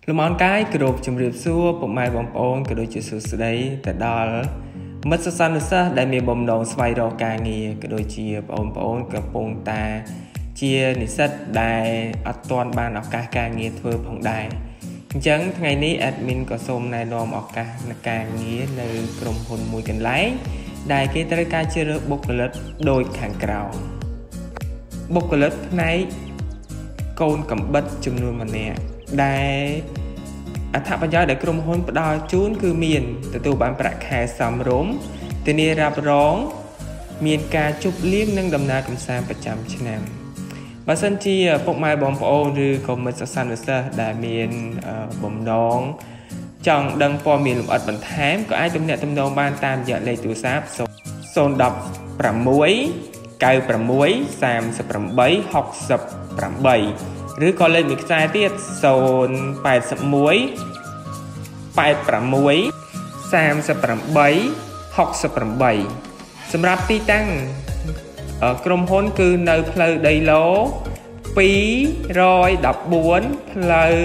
Lùm on cái group chùm riệp xua bộ mai bóng ôn cái đôi chữ sự sự đấy tại đó mất sơ sân sơ đại miền bóng đồng xoay rô ca nghề cái đôi chia bóng cái bóng ta chia nị sất đài ở toàn ban ở ca nghề thưa phòng đài chẳng ngày ní admin có xôm này nôm ở ca nghề nơiក្រុម hồn mùi cần lái đài kia tới ca chia rớt bốc lật đôi kháng cào bốc lật này côn cầm bất chùm nuôi mà nè đài tháp bánh gió đểក្រុម hồn bắt đầu chún cứ miền từ tù bán bạc khai xóm rốm từ nè rạp róng miền ca chụp liếc nâng đầm na cầm sang ประจำ ឆ្នាំ បើសិនជាពុកម៉ែបងប្អូនឬក៏មិត្តសិស្សនិស្សិតដែលមានបំណងចង់ដឹងព័ត៌មានលម្អិតបន្ថែមក៏អាចទំនាក់ទំនងបានតាមរយៈលេខទូរស័ព្ទ 016 ឬក៏លេខមួយខ្សែទៀត សម្រាប់ទីតាំងក្រុមហ៊ុនគឺនៅផ្លូវដីឡូ 214 ផ្លូវ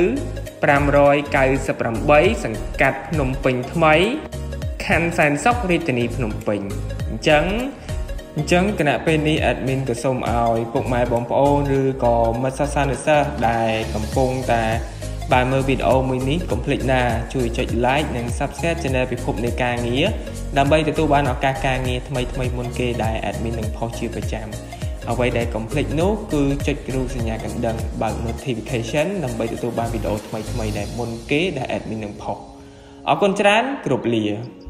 598 សង្កាត់ភ្នំពេញថ្មី ខណ្ឌសែនសុខ រាជធានីភ្នំពេញ អញ្ចឹងគណៈពេលនេះ admin ក៏សូមឲ្យពុកម៉ែបងប្អូនឬក៏មិត្តសិស្សនិស្សិតដែលកំពុងតែបានមើលវីដេអូមួយនេះកុំភ្លេចណាជួយចុច like និង subscribe channel ពិភពនៃការងារដើម្បីទទួលបានឱកាសការងារថ្មីមុនគេដែល admin នឹងផុសជាប្រចាំអ្វីដែលកុំភ្លេចនោះគឺចុចរូបសញ្ញាកណ្ដឹងបើក notification ដើម្បីទទួលបានវីដេអូថ្មីដែលមុនគេដែល admin នឹងផុសអរគុណច្រើនគ្រប់លា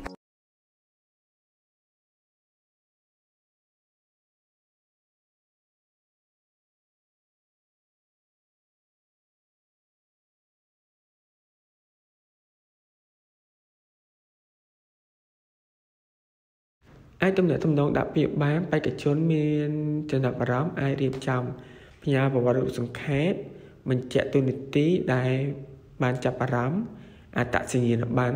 អាចទំនាក់ទំនងដាក់ពាក្យបានបេក្ខជនមានចំណាប់អារម្មណ៍អាចរៀបចំផ្ញើប្រវត្តិរូបសង្ខេបបញ្ជាក់តួនាទីដែលបានចាប់អារម្មណ៍អត្តសញ្ញាណប័ណ្ណ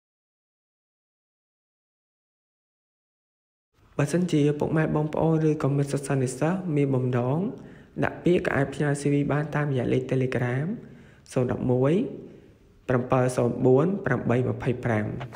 បើសិនជាពុកម៉ែបងប្អូនឬក៏មិត្តសិស្សនិស្សិតមានបំណងដាក់ពាក្យក៏អាចផ្ញើ CV បានតាមរយៈលេខ Telegram 011 704 825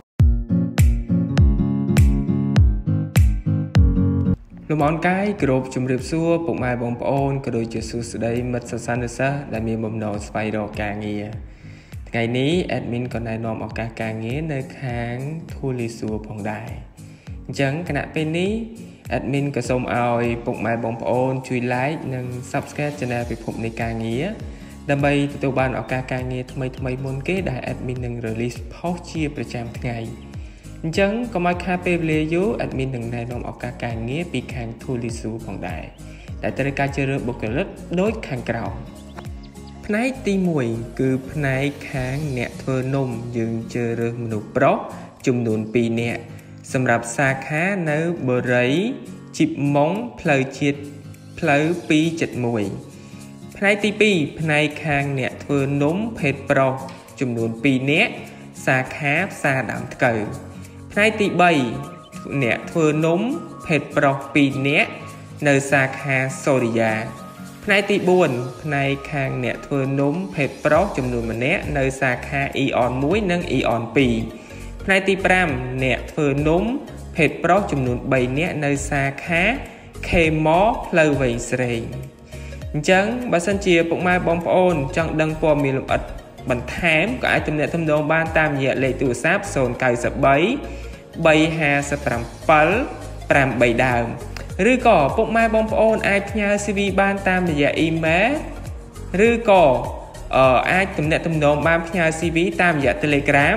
លំអរកាយគោរពជំរាបសួរពុកម៉ែបងប្អូនក៏ដូចជាសួស្តីមិត្តសិស្សនិស្សិតដែលមានបំណងស្វែងរកការងារថ្ងៃនេះ admin ក៏ណែនាំឱកាសការងារនៅខាង Thulisure ផងដែរអញ្ចឹងគណៈពេលនេះ admin ក៏សូមឲ្យពុកម៉ែបងប្អូនជួយ like និង subscribe channel ពិភពនៃការងារដើម្បីទទួលបានឱកាសការងារថ្មីមុនគេដែល admin នឹង release post ជាប្រចាំថ្ងៃអញ្ចឹងកុំឲ្យខាតពេលវេលាយូរ admin នឹងណែនាំឱកាសការងារពីខាង Thulisure ផងដែរដែលត្រូវការជ្រើសរើសបុគ្គលិកដូចខាងក្រោមផ្នែកទី1គឺផ្នែកខាងអ្នកធ្វើនំយើងជ្រើសរើសមនុស្សប្រុសចំនួន 2 នាក់សម្រាប់សាខានៅបូរីជីបម៉ុងផ្លូវជាតិផ្លូវ 271 ផ្នែកទី2ផ្នែកខាងអ្នកធ្វើនំភេទប្រុសចំនួន 2 នាក់សាខាផ្សារដើមថ្កូវផ្នែកទី3អ្នកធ្វើនំភេទប្រុស 2 នាក់នៅសាខាសូរិយាផ្នែកទី4ផ្នែកខាងអ្នកធ្វើនំភេទប្រុសចំនួន 1 នាក់នៅសាខា Eon 1 និង Eon 2ផ្នែកទី5អ្នកធ្វើនំភេទប្រុសចំនួន 3 នាក់នៅសាខា Kmo ផ្លូវវែងស្រេងអញ្ចឹងបើសិនជាពុកម៉ែបងប្អូនចង់ដឹងព័ត៌មានលម្អិតបន្ថែមក៏អាចទំនាក់ទំនងបានតាមរយៈលេខទូរស័ព្ទ 093 357 8 ដើមឬក៏ពុកម៉ែបងប្អូនអាចផ្ញើ CV បានតាមរយៈ email ឬក៏អាចទំនាក់ទំនងបានផ្ញើ CV តាមរយៈ Telegram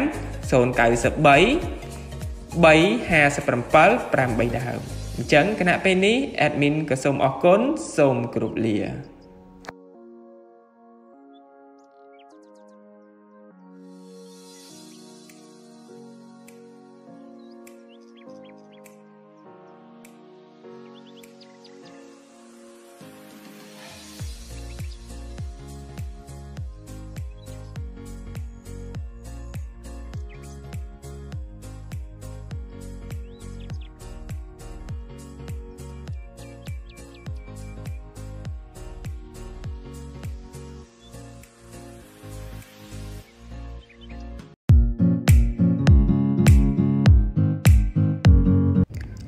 093 357 8 ដើមអញ្ចឹងគណៈពេលនេះ admin ក៏សូមអរគុណសូមគោរពលា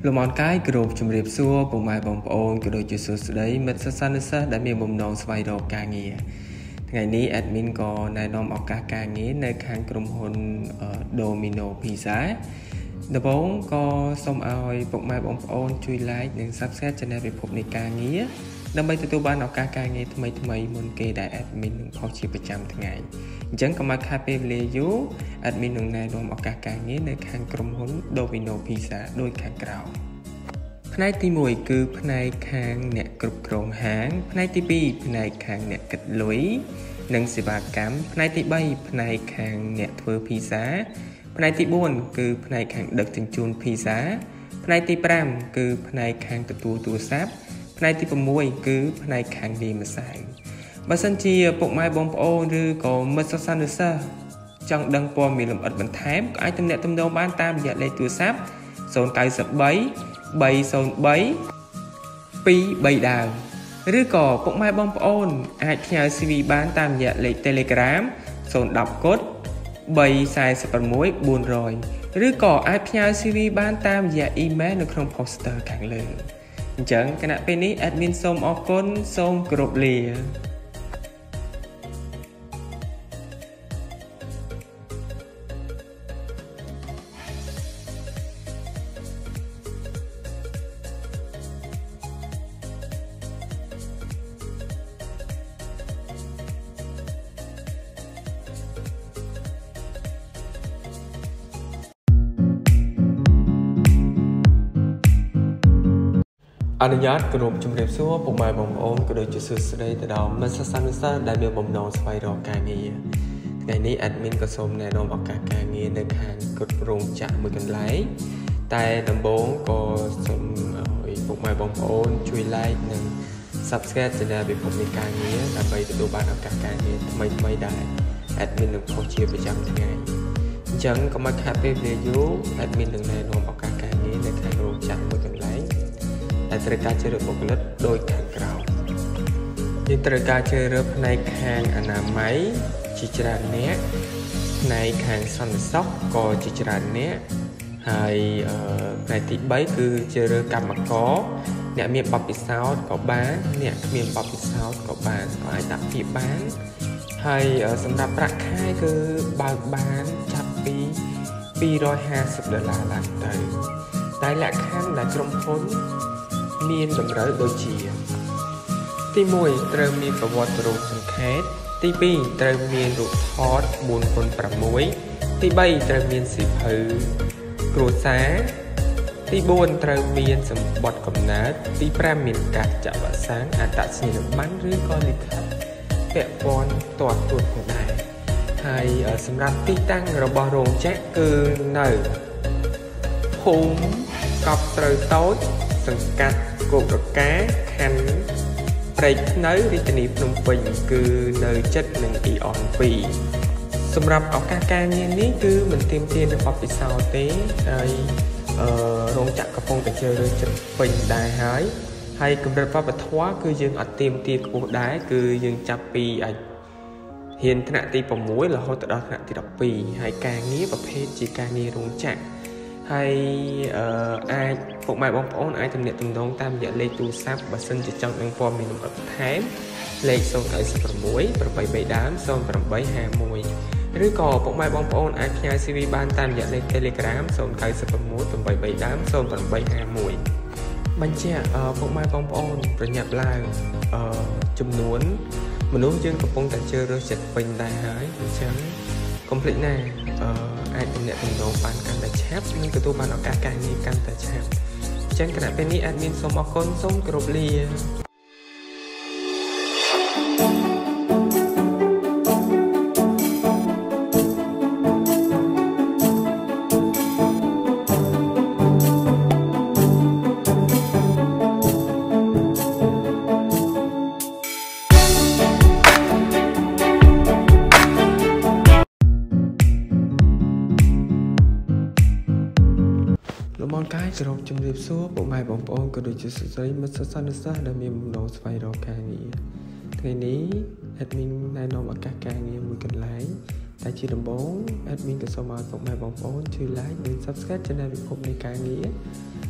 លំអរកាយគោរពជំរាបសួរពុកម៉ែបងប្អូនក៏ដូចជាសួស្តីមិត្តសិស្សានុសិស្សដែលមានបំណងស្វែងរកការងារថ្ងៃនេះ admin ក៏ណែនាំឱកាសការងារនៅខាងក្រុមហ៊ុន Domino Pizza ដំបូងក៏សូមឲ្យពុកម៉ែបងប្អូនជួយ like និង subscribe channel ពិភពនៃការងារដើម្បីទទួលបានឱកាសការងារថ្មីៗមុនគេដែល admin នឹងផុសជាប្រចាំថ្ងៃអញ្ចឹងកុំឲ្យខាតពេលវេលាយូរ admin នឹងណែនាំឱកាសការងារនៅខាងក្រុមហ៊ុន Domino Pizza ដូចខាងក្រោមផ្នែកទី1គឺផ្នែកខាងអ្នកគ្រប់គ្រងហាងផ្នែកទី2ផ្នែកខាងអ្នកគិតលុយនិងសេវាកម្មផ្នែកទី3ផ្នែកខាងអ្នកធ្វើ pizza ផ្នែកទី4គឺផ្នែកខាងដឹកជញ្ជូន pizza ផ្នែកទី5គឺផ្នែកខាងទទួលទូរស័ព្ទផ្នែកទី6គឺផ្នែកខាងលាយម្សៅបើសិនជាពុកម៉ែបងប្អូនឬក៏មិត្តសិស្សានុសិស្សចង់ដឹងព័ត៌មានលម្អិតបន្ថែមក៏អាចទំនាក់ទំនងបានតាមរយៈលេខទូរស័ព្ទ093 303 23ដើមឬក៏ពុកម៉ែបងប្អូនអាចផ្ញើ CV បានតាមរយៈលេខ Telegram 010 កុដ346 400ឬក៏អាចផ្ញើ CV បានតាមរយៈ email នៅក្នុង poster ខាងលើអញ្ចឹងគណៈពេលនេះ admin សូមអរគុណសូមគោរពលាអនុញ្ញាតគោរពជំរាបសួរពុកម៉ែបងប្អូនក៏ដូចជាសួស្តីទៅដល់មិត្តសិស្សានុសិស្សដែលមានបំណងស្វែងរកការងារថ្ងៃនេះ admin ក៏សូមណែនាំឱកាសការងារនៅខាងគ្រប់រោងចក្រមួយកន្លែងតែដំបូងក៏សូមឲ្យពុកម៉ែបងប្អូនជួយ like និង subscribe channel ពិភពនៃការងារដើម្បីទទួលបានឱកាសការងារថ្មីៗដែល admin នឹងផុសជាប្រចាំថ្ងៃអញ្ចឹងកុំឲ្យខាតពេលវេលាយូរ admin នឹងណែនាំឱកាសការងារនៅខាងរោងចក្រមួយកន្លែងដែលត្រូវការជ្រើសរើសបុគ្គលិកដោយខាងក្រោមយើងត្រូវការជ្រើសរើសផ្នែកខាងអនាម័យជាច្រើនអ្នកផ្នែកខាងសន្តិសុខក៏ជាច្រើនអ្នកហើយផ្នែកទី3គឺជ្រើសរើសកម្មករអ្នកមានបទពិសោធន៍ក៏បានអ្នកគ្មានបទពិសោធន៍ក៏បានក៏អាចដាក់ពាក្យបានហើយសម្រាប់ប្រាក់ខែគឺបើកបានចាប់ពី$250ឡើងទៅតែលក្ខខណ្ឌដែលក្រុមហ៊ុនមានតម្រូវដូចជាទី1ត្រូវមានប្រវត្តិរូបសង្ខេបទី2ត្រូវមានរូបថត 4x6 ទី3ត្រូវមានសៀវភៅគ្រួសារទី4ត្រូវមានសម្បត្តិកំណើតទី5មានការចាក់វ៉ាក់សាំងអត្តសញ្ញាណប័ណ្ណឬក៏លិខិតពាក់ព័ន្ធទាត់ទួតផងដែរហើយសម្រាប់ទីតាំងរបស់រោងចក្រគឺនៅភូមិកប់ត្រូវតូចសង្កាត់គោករកាខណ្ឌព្រែកធ្នៅរាជធានីភ្នំពេញគឺនៅជិតនឹងអ៊ីអន2សម្រាប់ឱកាសការងារនេះគឺមិនទាមទារនូវបទពិសោធន៍ទេហើយរោងចក្រកំពុងតែជ្រើសរើសចិត្តពេញដែរហើយកម្រិតវប្បធម៌គឺយើងអត់ទាមទារខ្ពស់ដែរគឺយើងចាប់ពីអាចហ៊ានថ្នាក់ទី6រហូតដល់ថ្នាក់ទី12ហើយការងារប្រភេទជាការងាររោងចក្រហើយអាចពុកម៉ែបងប្អូនអាចទំនាក់ទំនងតាមរយៈលេខទូរស័ព្ទបើសិនជាចង់ដឹងព័ត៌មានលម្អិតបន្ថែមលេខ096 83ដើម0851ឬក៏ពុកម៉ែបងប្អូនអាចផ្ញើ CV បានតាមរយៈលេខ Telegram 096 83ដើម0851បញ្ជាក់ពុកម៉ែបងប្អូនប្រញាប់ឡើងចំនួនមនុស្សយើងកំពុងតែជ្រើសរើសចិត្តពេញដែរហើយអញ្ចឹងកុំភ្លេចណាអាចទំនាក់ទំនងបានកាន់តែឆាប់និងទទួលបានឱកាសការងារកាន់តែឆាប់អញ្ចឹងគណៈពេលនេះ admin សូមអរគុណសូមគោរពលាលំអរកាយគោរពជំរាបសួរពុកម៉ែបងប្អូនក៏ដូចជាសួស្តីមិត្តសិស្សានុសិស្សដែលមានបំណងស្វែងរកការងារថ្ងៃនេះ admin ណែនាំឱកាសការងារមួយកន្លែងតែជាដំបូង admin ក៏សូមឲ្យពុកម៉ែបងប្អូនជួយ like និង subscribe channel ពិភពនៃការងារ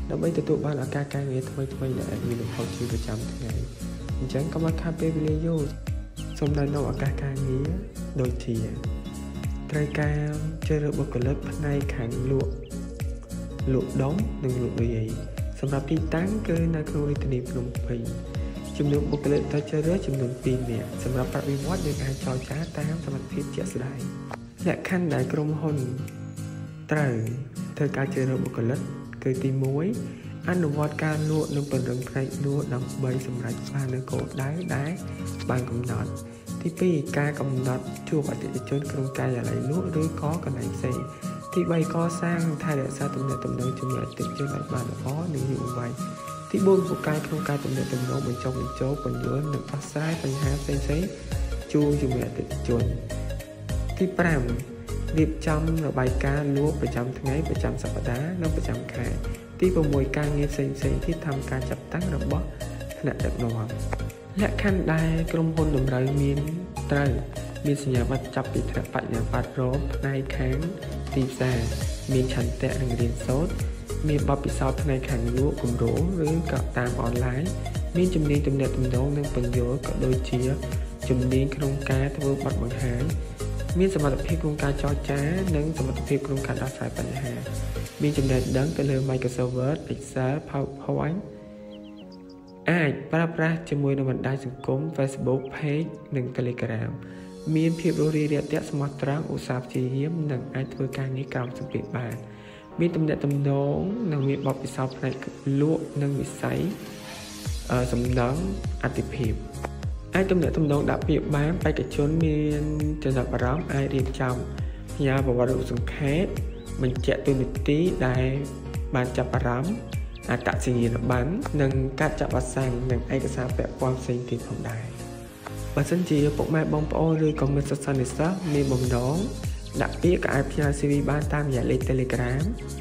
ដើម្បីទទួលបានឱកាសការងារថ្មីៗដែលអាចមានលំហជាប្រចាំថ្ងៃអញ្ចឹងកុំឲ្យខាតពេលវេលាយូរសូមណែនាំឱកាសការងារដូចជាត្រូវការជ្រើសរើសបុគ្គលិកផ្នែកខាងលក់ដុំនិងលក់រាយសម្រាប់ទីតាំងគឺនៅក្នុងរាជធានីភ្នំពេញចំនួនបុគ្គលិកត្រូវជ្រើសរើសចំនួន2នាក់សម្រាប់បរិវត្តយើងអាចចរចាតាមសមត្ថភាពជាក់ស្ដែងលក្ខខណ្ឌដែលក្រុមហ៊ុនត្រូវធ្វើការជ្រើសរើសបុគ្គលិកគឺទី1អនុវត្តការលក់និងពង្រឹងផ្នែកលក់ដើម្បីសម្រេចបាននូវគោលដៅដែលបានកំណត់ទី2ការកំណត់ជួបអតិថិជនក្នុងការិយាល័យលក់ឬក៏កន្លែងផ្សេងទី3កសាងថែរក្សាទំនាក់ទំនងជាមួយអតិថិជនឲ្យបានល្អនិងយូរអង្វែងទី4ពូកែក្នុងការទំនាក់ទំនងបញ្ចុះបញ្ចូលពន្យល់និងដោះស្រាយបញ្ហាផ្សេងៗជួបជាមួយអតិថិជនទី5រៀបចំរបាយការណ៍លក់ប្រចាំថ្ងៃប្រចាំសប្តាហ៍និងប្រចាំខែទី6ការងារផ្សេងៗទៀតតាមការចាត់តាំងរបស់ថ្នាក់ដឹកនាំលក្ខខណ្ឌដែលក្រុមហ៊ុនតម្រូវត្រូវមានសញ្ញាបត្រចាប់ពីថ្នាក់បញ្ញាបត្ររងផ្នែកខាងទីផ្សារមានឆន្ទៈនឹងរៀនសូត្រមានបទពិសោធន៍ផ្នែកខាងលក់គម្រោងឬក៏តាមអនឡាញមានជំនាញទំនាក់ទំនងនិងពន្យល់ក៏ដូចជាជំនាញក្នុងការធ្វើបទបង្ហាញមានសមត្ថភាពក្នុងការចរចានិងសមត្ថភាពក្នុងការដោះស្រាយបញ្ហាមានចំណេះដឹងទៅលើ Microsoft Word, Excel, PowerPoint អាចប្រើប្រាស់ជាមួយនឹងបណ្ដាញសង្គម Facebook Page និង Telegram មានភាពរួសរាយរាក់ទាក់ស្មោះត្រង់ឧស្សាហ៍ព្យាយាមនិងអាចធ្វើការងារក្រោមសម្ពាធបានមានទំនាក់ទំនងនិងមានបទពិសោធន៍ផ្នែកលក់និងវិស័យសំណង់អតិភិបអាចទំនាក់ទំនងដាក់ពាក្យបានបេក្ខជនមានចំណាប់អារម្មណ៍អាចរៀបចំផ្ញើប្រវត្តិរូបសង្ខេបបញ្ជាក់តួនាទីដែលបានចាប់អារម្មណ៍អត្តសញ្ញាណប័ណ្ណនិងការចាក់វ៉ាក់សាំងនិងឯកសារពាក់ព័ន្ធផ្សេងទៀតផងដែរបើសិនជាពុកម៉ែបងប្អូនឬក៏មិត្តសិស្សនិស្សិតមានបំណងដាក់ពាក្យក៏អាចផ្ញើ CV បានតាមរយៈលេខ Telegram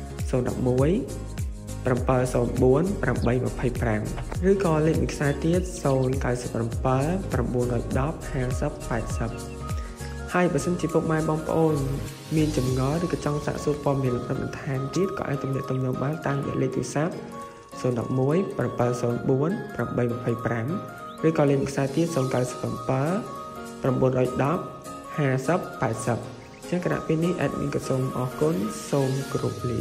011 704 825ឬក៏លេខមួយខ្សែទៀត097 910 50 80ហើយបើសិនជាពុកម៉ែបងប្អូនមានចម្ងល់ឬក៏ចង់សាកសួរព័ត៌មានលម្អិតបន្ថែមទៀតក៏អាចទំនាក់ទំនងបានតាមរយៈលេខទូរស័ព្ទ011 704 825ឬក៏លេខមួយខ្សែទៀត097 910 50 80ចឹងគណៈពេលនេះ admin ក៏សូមអរគុណសូមគោរពលា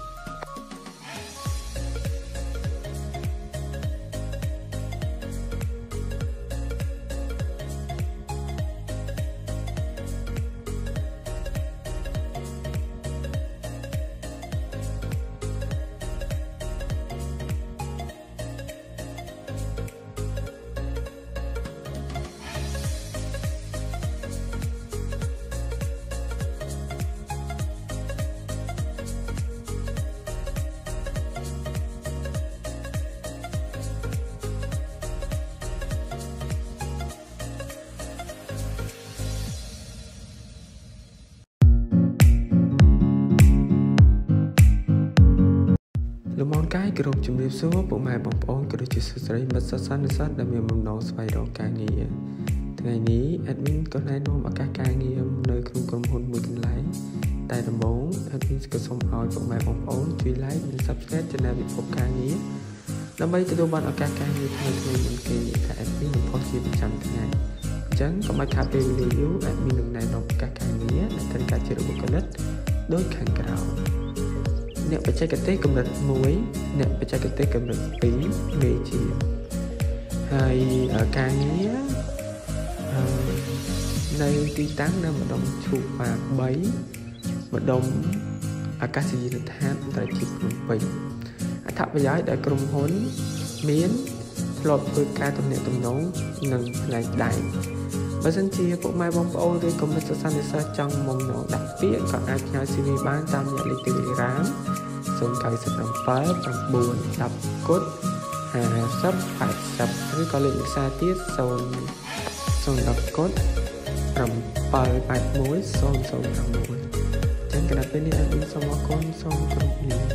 លំអរកាយគោរពជំរាបសួរពុកម៉ែបងប្អូនក៏ដូចជាសិស្សស្រីមិត្តសិស្សនិស្សិតដែលមានបំណងស្វែងរកការងារថ្ងៃនេះ admin ក៏ណែនាំឱកាសការងារនៅក្នុងក្រុមហ៊ុនមួយកន្លែងតែដំបូង admin ក៏សូមឲ្យពុកម៉ែបងប្អូនជួយ like និង subscribe channel ពិភពការងារដើម្បីទទួលបានឱកាសការងារថ្មីៗមុនគេដែល admin នឹងផុសជាប្រចាំថ្ងៃអញ្ចឹងកុំឲ្យខាតពេលវេលាយូរ admin នឹងណែនាំឱកាសការងារដែលត្រូវការជ្រើសរើសបុគ្គលិកដូចខាងក្រោមអ្នកបច្ចេកទេសកម្រិត1អ្នកបច្ចេកទេសកម្រិត2មេជាហើយការងារនៅទីតាំងនៅម្ដុំឈូកប៉ា3ម្ដុំអាកាសយានដ្ឋានអន្តរជាតិភ្នំពេញអត្ថប្រយោជន៍ដែលក្រុមហ៊ុនមានធ្លាប់ធ្វើការទំនាក់ទំនងនឹងផ្នែកដែកបើសិនជាពុកម៉ែបងប្អូនឬក៏មិត្តសិស្សនិស្សិតចង់មកដាក់ពាក្យក៏អាចផ្ញើ CV បានតាមរយៈលេខ Telegram 097 910 គុត50 80ឬក៏លេខវិសាទៀត010 គុត781 006ចឹងគណៈពេលនេះadminសូមអរគុណសូមគោរពលា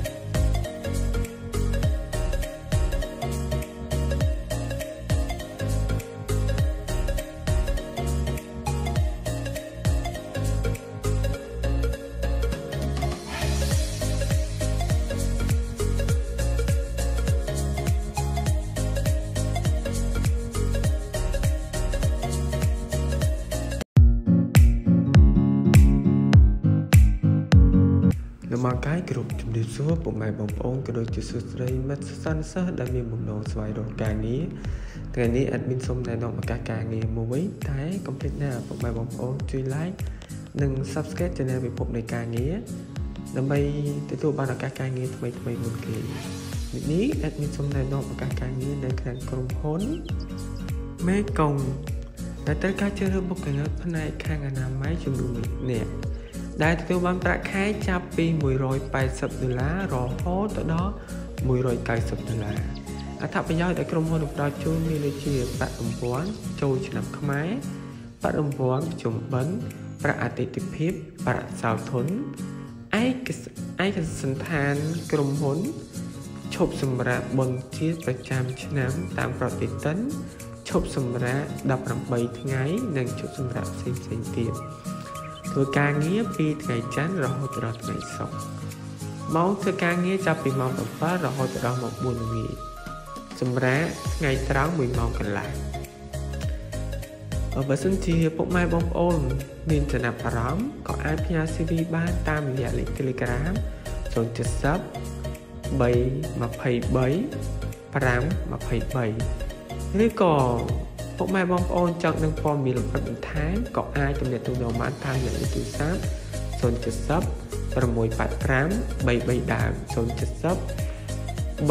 មកកាយគ្រប់ជំរាបសួរពុកម៉ែបងប្អូនក៏ដូចជាសួស្តីមិត្តសាស្ត្រសិស្សដែលមានបំណងស្វែងរកការងារថ្ងៃនេះ admin សូមណែនាំឱកាសការងារមួយតែកុំភ្លេចណាពុកម៉ែបងប្អូនជួយ like និង subscribe channel ពិភពនៃការងារដើម្បីទទួលបានឱកាសការងារថ្មីៗមុនគេនេះ admin សូមណែនាំឱកាសការងារនៅក្នុងក្រុមហ៊ុនមេកុងដែលត្រូវការជ្រើសរើសបុគ្គលិកផ្នែកខាងអនាម័យចំនួននាក់ដែលទទួលបានប្រាក់ខែចាប់ពី$180រហូតទៅដល់$190អត្ថប្រយោជន៍ដែលក្រុមហ៊ុនផ្ដល់ជូនមានដូចជាប្រាក់រង្វាន់ចូលឆ្នាំខ្មែរប្រាក់រង្វាន់ប្រជុំបិណ្ឌប្រាក់អតិថិភាពប្រាក់សោធនឯកសណ្ឋានក្រុមហ៊ុនឈប់សម្រាកបុណ្យជាតិប្រចាំឆ្នាំតាមប្រតិទិនឈប់សម្រាក18ថ្ងៃនិងឈប់សម្រាកផ្សេងៗទៀតធ្វើការងារពីថ្ងៃច័ន្ទរហូតដល់ថ្ងៃសុក្រម៉ោងធ្វើការងារចាប់ពីម៉ោង7រហូតដល់ម៉ោង4ល្ងាចសម្រាប់ថ្ងៃត្រង់1ម៉ោងកន្លះបើសិនជាពុកម៉ែបងប្អូនមានចំណាប់អារម្មណ៍ក៏អាចផ្ញើ CV បានតាមរយៈលេខ Telegram 070 323 523ឬក៏ពុកម៉ែបងប្អូនចង់នឹងព័ត៌មានលម្អិតបន្ថែមក៏អាចទំនាក់ទំនងបានតាមលេខទូរស័ព្ទ070 685 33ដើម070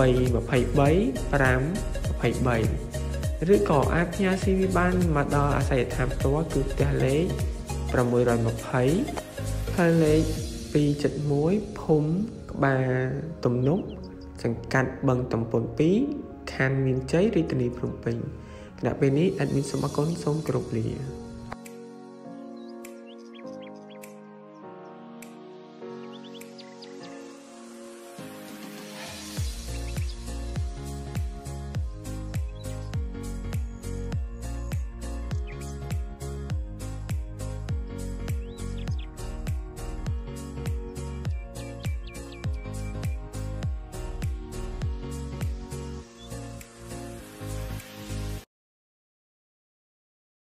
323 523ឬក៏អាចផ្ញើ CV បានមកដល់អាសយដ្ឋានផ្ទាល់គឺផ្ទះលេខ620ផ្លូវលេខ271ភូមិក្បាលទំនប់សង្កាត់បឹងតំពុន2ខណ្ឌមានជ័យរាជធានីភ្នំពេញគណៈពេលនេះ admin សូមអរគុណសូមគោរពលា